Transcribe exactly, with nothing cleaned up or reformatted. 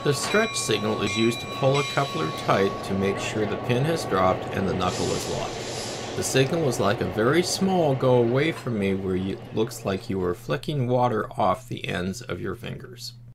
The stretch signal is used to pull a coupler tight to make sure the pin has dropped and the knuckle is locked. The signal is like a very small go away from me where it looks like you are flicking water off the ends of your fingers.